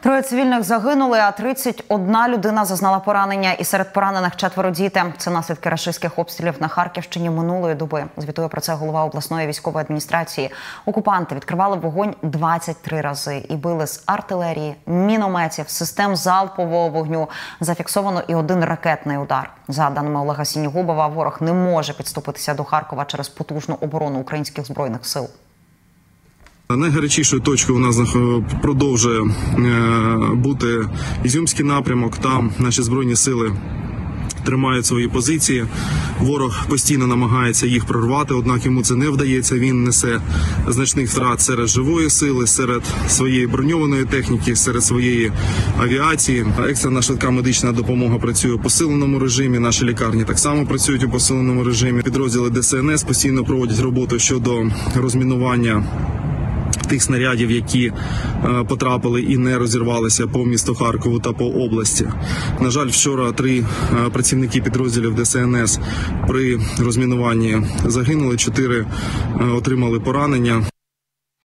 Троє цивільних загинули, а 31 людина зазнала поранення. І серед поранених 4 діти. Це наслідки рашистських обстрілів на Харківщині минулої доби. Звітує про це голова обласної військової адміністрації. Окупанти відкривали вогонь 23 рази і били з артилерії, мінометів, систем залпового вогню. Зафіксовано і 1 ракетний удар. За даними Олега Сінігубова, ворог не може підступитися до Харкова через потужну оборону українських збройних сил. Найгарячішою точкою у нас продовжує бути Ізюмський напрямок. Там наші Збройні сили тримають свої позиції. Ворог постійно намагається їх прорвати, однак йому це не вдається. Він несе значних втрат серед живої сили, серед своєї броньованої техніки, серед своєї авіації. Екстрена швидка медична допомога працює у посиленому режимі. Наші лікарні так само працюють у посиленому режимі. Підрозділи ДСНС постійно проводять роботу щодо розмінування тих снарядів, які потрапили і не розірвалися по місту Харкову та по області. На жаль, вчора 3 працівники підрозділів ДСНС при розмінуванні загинули, 4 отримали поранення.